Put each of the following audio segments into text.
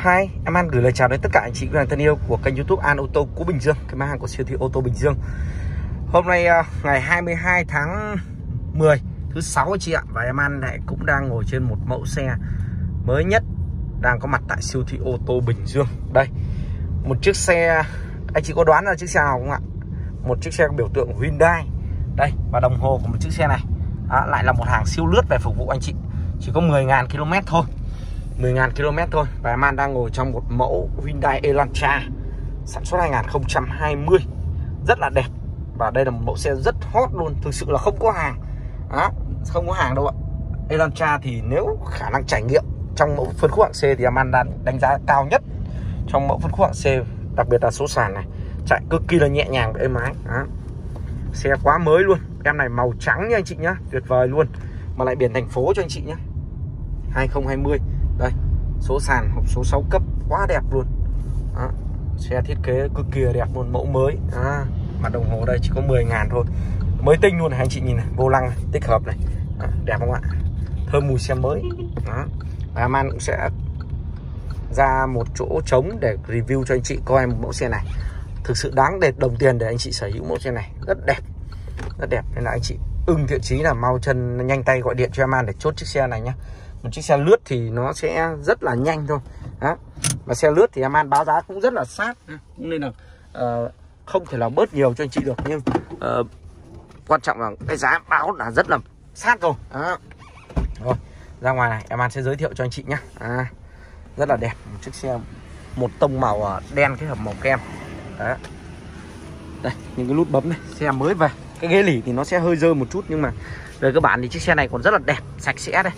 Hi, em An gửi lời chào đến tất cả anh chị và thân yêu của kênh YouTube An Ô Tô Cũ Bình Dương, cái hàng của siêu thị ô tô Bình Dương. Hôm nay ngày 22 tháng 10 thứ 6 anh chị ạ, và em An lại cũng đang ngồi trên một mẫu xe mới nhất đang có mặt tại siêu thị ô tô Bình Dương. Đây, một chiếc xe, anh chị có đoán là chiếc xe nào không ạ? Một chiếc xe biểu tượng Hyundai. Đây, và đồng hồ của một chiếc xe này lại là một hàng siêu lướt về phục vụ anh chị. Chỉ có 10.000 km thôi, 10.000 km thôi. Và em An đang ngồi trong một mẫu Hyundai Elantra sản xuất 2020, rất là đẹp. Và đây là một mẫu xe rất hot luôn, thực sự là không có hàng, không có hàng đâu ạ. Elantra thì nếu khả năng trải nghiệm trong mẫu phân khúc hạng C thì em An đánh giá cao nhất trong mẫu phân khúc hạng C, đặc biệt là số sàn này chạy cực kỳ là nhẹ nhàng và êm ái. Xe quá mới luôn, em này màu trắng nha anh chị nhá, tuyệt vời luôn, mà lại biển thành phố cho anh chị nhé. 2020 đây, số sàn hộp số 6 cấp quá đẹp luôn. Xe thiết kế cực kỳ đẹp luôn, mẫu mới. Mà đồng hồ đây chỉ có 10.000 thôi, mới tinh luôn này anh chị nhìn này, vô lăng này, tích hợp này, đẹp không ạ? Thơm mùi xe mới. Và em An cũng sẽ ra một chỗ trống để review cho anh chị coi một mẫu xe này thực sự đáng để đồng tiền để anh chị sở hữu mẫu xe này, rất đẹp, rất đẹp. Nên là anh chị ưng thiện chí là mau chân nhanh tay gọi điện cho em An để chốt chiếc xe này nhé. Một chiếc xe lướt thì nó sẽ rất là nhanh thôi. Và xe lướt thì em An báo giá cũng rất là sát, cũng nên là không thể là bớt nhiều cho anh chị được, nhưng quan trọng là cái giá báo là rất là sát rồi. Rồi, ra ngoài này em An sẽ giới thiệu cho anh chị nhé. Rất là đẹp, một chiếc xe một tông màu đen kết hợp màu kem. Đấy, đây những cái nút bấm này, xe mới về. Cái ghế lỉ thì nó sẽ hơi dơ một chút, nhưng mà về cơ bản thì chiếc xe này còn rất là đẹp, sạch sẽ đây.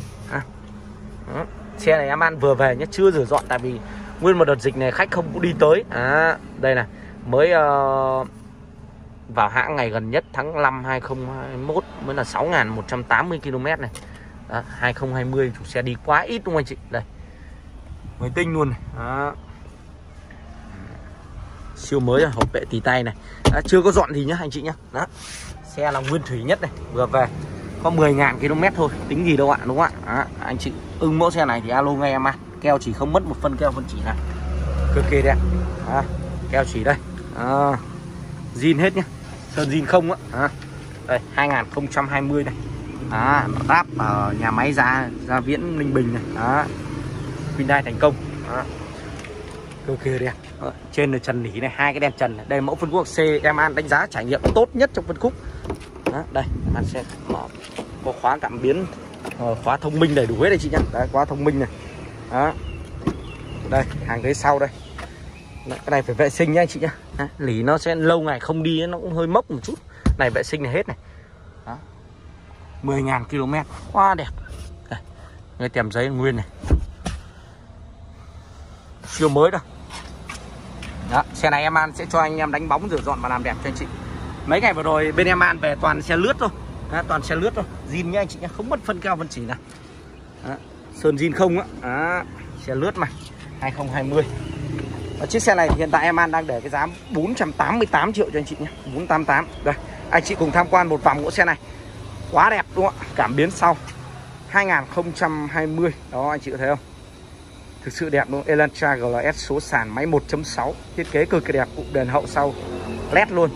Xe này em An vừa về nhé, chưa rửa dọn, tại vì nguyên một đợt dịch này khách không có đi tới. Đây này, mới vào hãng ngày gần nhất tháng 5 2021 mới là 6.180 km này. 2020 chủ xe đi quá ít đúng không anh chị? Đây, mới tinh luôn này. Siêu mới là hộp bệ tì tay này. Chưa có dọn gì nhá anh chị nhá. Xe là nguyên thủy nhất này, vừa về có 10.000 km thôi, tính gì đâu ạ, đúng không ạ? Anh chị ưng mẫu xe này thì alo ngay em An. Keo chỉ không mất một phân keo phân chỉ này, cực kỳ đẹp. Keo chỉ đây, zin hết nhá, sơn zin không á. Đây 2020 này, ráp ở nhà máy Gia Viễn Ninh Bình này. Hyundai thành công, cực kỳ đẹp. Trên là trần nỉ này, hai cái đèn trần này. Đây mẫu phân khúc C em An đánh giá trải nghiệm tốt nhất trong phân khúc. Đây em An sẽ mở, có khóa cảm biến, khóa thông minh đầy đủ hết đây chị nhá. Đấy, khóa thông minh này. Đây hàng ghế sau đây. Cái này phải vệ sinh nhá anh chị nhá. Lỉ nó sẽ lâu ngày không đi, nó cũng hơi mốc một chút. Này vệ sinh này hết này. 10.000 km quá đẹp. Đây, cái tem giấy nguyên này, siêu mới đâu. Đó, xe này em An sẽ cho anh em đánh bóng rửa dọn và làm đẹp cho anh chị. Mấy ngày vừa rồi bên em An về toàn xe lướt thôi. Toàn xe lướt thôi, zin nhá anh chị nhá, không mất phân keo phân chỉ nào. Sơn zin không á. Xe lướt mà 2020. Và chiếc xe này thì hiện tại em An đang để cái giá 488 triệu cho anh chị nhé, 488. Đây, anh chị cùng tham quan một vòng mẫu xe này. Quá đẹp đúng không ạ? Cảm biến sau 2020. Đó anh chị có thấy không? Thực sự đẹp đúng không? Elantra GLS số sàn, máy 1.6, thiết kế cực kỳ đẹp, cụm đèn hậu sau LED luôn.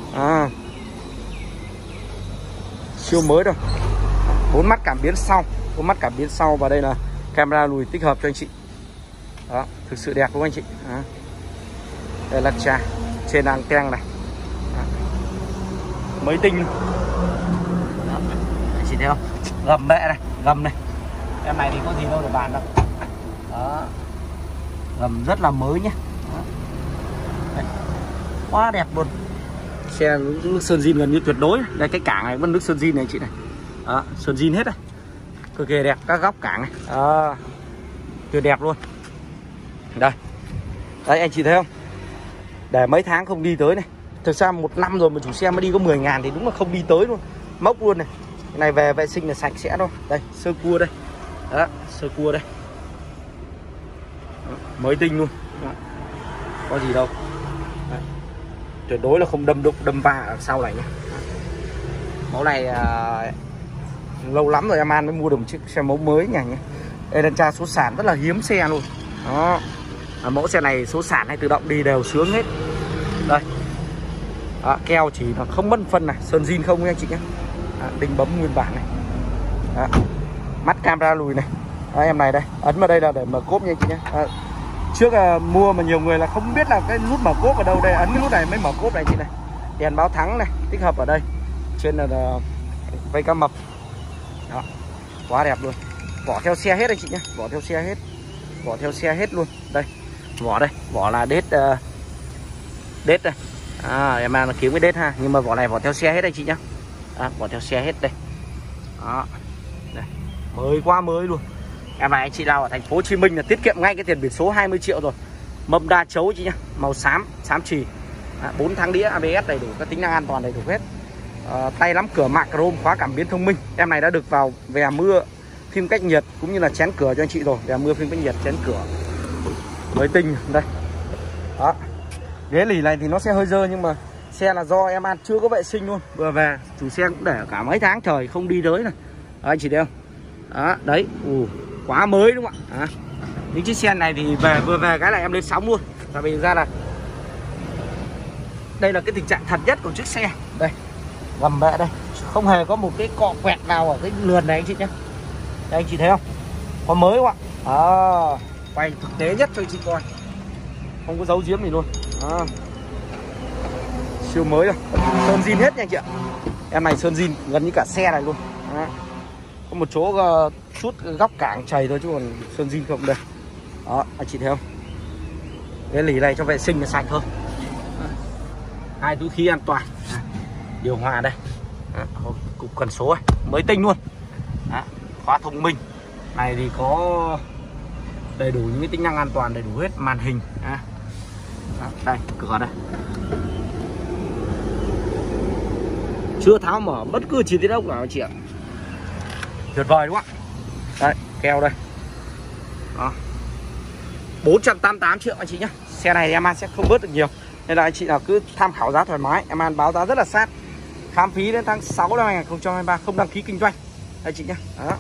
Siêu mới đâu. 4 mắt cảm biến sau, 4 mắt cảm biến sau, và đây là camera lùi tích hợp cho anh chị. Đó, thực sự đẹp đúng không anh chị? Elantra trên ang teng này. Mới tinh. Đó, anh chị thấy không? Gầm bệ này, gầm này. Em này thì có gì đâu để bàn đâu. Đó, gầm rất là mới nhé. Đây, quá đẹp luôn. Xe nước sơn zin gần như tuyệt đối. Đây cái cảng này vẫn nước sơn zin này anh chị này. Đó, sơn zin hết này, cực kỳ đẹp, các góc cảng này. Tuyệt đẹp luôn. Đây, đấy anh chị thấy không? Để mấy tháng không đi tới này. Thực ra 1 năm rồi mà chủ xe mới đi có 10.000 thì đúng là không đi tới luôn, mốc luôn này. Cái này về vệ sinh là sạch sẽ thôi. Đây, sơ cua đây. Đó, sơ cua đây. Đó, mới tinh luôn. Đó, có gì đâu. Đấy, tuyệt đối là không đâm đụng, đâm va ở sau này nhé. Mẫu này lâu lắm rồi em An mới mua được một chiếc xe mẫu mới nhỉ. Elantra số sàn rất là hiếm xe luôn. Đó, Mẫu xe này số sàn hay tự động đi đều sướng hết. Đây. Keo chỉ là không mất phân này, sơn zin không nha anh chị nhé. Đinh bấm nguyên bản này. Mắt camera lùi này. Em này đây, ấn vào đây là để mở cốp nha anh chị nhé. Trước mua mà nhiều người là không biết là cái nút mở cốp ở đâu, đây ấn cái nút này mới mở cốp này chị này. Đèn báo thắng này tích hợp ở đây, trên là vây cá mập. Đó, quá đẹp luôn. Vỏ theo xe hết anh chị nhé, vỏ theo xe hết, vỏ theo xe hết luôn. Đây vỏ là đết đây. Em mang là kiếm cái đết ha, nhưng mà vỏ này vỏ theo xe hết anh chị nhé. Vỏ theo xe hết đây. Đó, đây mới quá mới luôn. Em này anh chị nào ở thành phố Hồ Chí Minh là tiết kiệm ngay cái tiền biển số 20 triệu rồi. Mâm đa chấu chị nhá, màu xám chì. 4 tháng đĩa ABS đầy đủ, các tính năng an toàn đầy đủ hết. Tay nắm cửa mạ chrome, khóa cảm biến thông minh. Em này đã được vào vè mưa, phim cách nhiệt cũng như là chén cửa cho anh chị rồi. Vè mưa, phim cách nhiệt, chén cửa mới tinh đây. Đó. Ghế lì này thì nó sẽ hơi dơ, nhưng mà xe là do em ăn chưa có vệ sinh luôn. Vừa về chủ xe cũng để cả mấy tháng trời không đi tới này. Anh chị thấy không? Đó, đấy, quá mới đúng không ạ? Những chiếc xe này thì vừa về cái này em lên sóng luôn. Tại vì ra là đây là cái tình trạng thật nhất của chiếc xe. Đây, gầm bệ đây, không hề có một cái cọ quẹt nào ở cái lườn này anh chị nhé. Đây anh chị thấy không? Có mới không ạ? Quay thực tế nhất cho anh chị coi, không có giấu giếm gì luôn. Siêu mới rồi, sơn zin hết nha anh chị ạ. Em này sơn zin gần như cả xe này luôn. Có một chỗ chút góc cảng chày thôi chứ còn sơn zin không đây. Đó, anh chị thấy không? Cái lì này cho vệ sinh là sạch hơn. 2 túi khí an toàn. Điều hòa đây. Cục cần số này, mới tinh luôn. Khóa thông minh. Này thì có đầy đủ những cái tính năng an toàn, đầy đủ hết. Màn hình. Đây, cửa đây. Chưa tháo mở bất cứ chi tiết đâu nào anh chị ạ. Tuyệt vời đúng không ạ? Đây, keo đây. Đó. 488 triệu anh chị nhé. Xe này em ăn sẽ không bớt được nhiều, nên là anh chị nào cứ tham khảo giá thoải mái. Em ăn báo giá rất là sát. Khám phí đến tháng 6 năm 2023, không đăng ký kinh doanh anh chị nhé. Đó.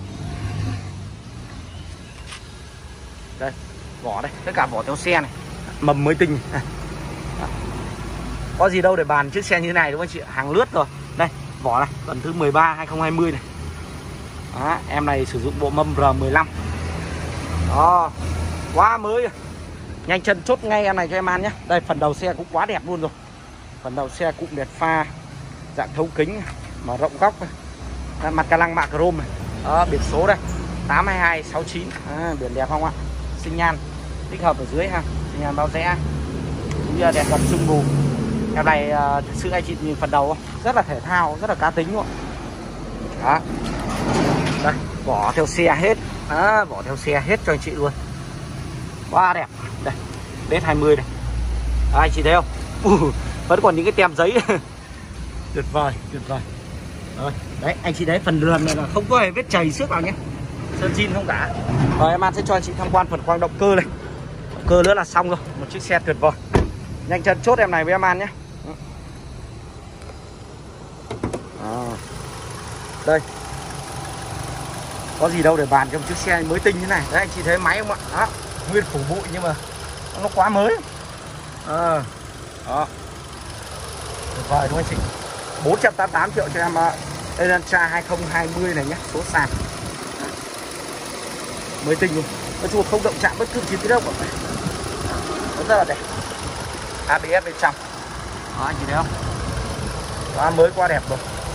Đây, vỏ đây, tất cả vỏ theo xe này, mầm mới tinh này. Có gì đâu để bàn chiếc xe như thế này đúng không anh chị? Hàng lướt rồi. Đây, vỏ này, tuần thứ 13 2020 này. Đó, em này sử dụng bộ mâm R15. Đó, quá mới. Nhanh chân chốt ngay em này cho em ăn nhé. Đây, phần đầu xe cũng quá đẹp luôn rồi. Phần đầu xe cũng đẹp pha, dạng thấu kính, mở rộng góc này. Mặt ca lăng mạ chrome này. Đó, biển số đây 82269. Biển đẹp không ạ? Sinh nhan tích hợp ở dưới ha, sinh nhan bao rẽ cũng như là đèn gầm sương mù. Em này thực sự anh chị nhìn phần đầu không? Rất là thể thao, rất là cá tính luôn. Đó. Đây, vỏ theo xe hết. Vỏ theo xe hết cho anh chị luôn. Quá đẹp. Đây, đết 20 này. Anh chị thấy không? Vẫn còn những cái tem giấy. Tuyệt vời, tuyệt vời. Rồi, đấy, anh chị thấy phần lườn này là không có hề vết chày xước nào nhé. Sơn zin không cả. Rồi em sẽ cho anh chị tham quan phần khoang động cơ này. Động cơ nữa là xong rồi. Một chiếc xe tuyệt vời. Nhanh chân chốt em này với em nhé. Đây. Có gì đâu để bàn trong chiếc xe mới tinh như này. Đấy anh chị thấy máy không ạ? Đó, nguyên phủ bụi nhưng mà nó quá mới. Đó. Tuyệt vời đúng không anh chị? 488 triệu cho em Elantra 2020 này nhé, số sàn. Mới tinh luôn. Nói chung không động chạm bất cứ chi tiết đâu cả. Rất là đẹp. ABS bên trong. Đó anh chị thấy không? Quá mới, quá đẹp rồi.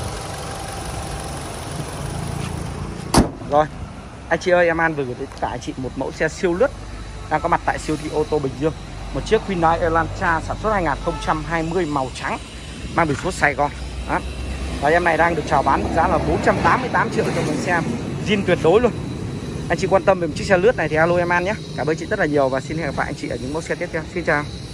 Rồi, anh chị ơi, em An vừa gửi tới tất cả anh chị một mẫu xe siêu lướt đang có mặt tại siêu thị ô tô Bình Dương. Một chiếc Hyundai Elantra sản xuất 2020 màu trắng, mang biển số Sài Gòn. Đó. Và em này đang được chào bán giá là 488 triệu cho một xe zin tuyệt đối luôn. Anh chị quan tâm về một chiếc xe lướt này thì alo em An nhé. Cảm ơn chị rất là nhiều và xin hẹn gặp lại anh chị ở những mẫu xe tiếp theo. Xin chào.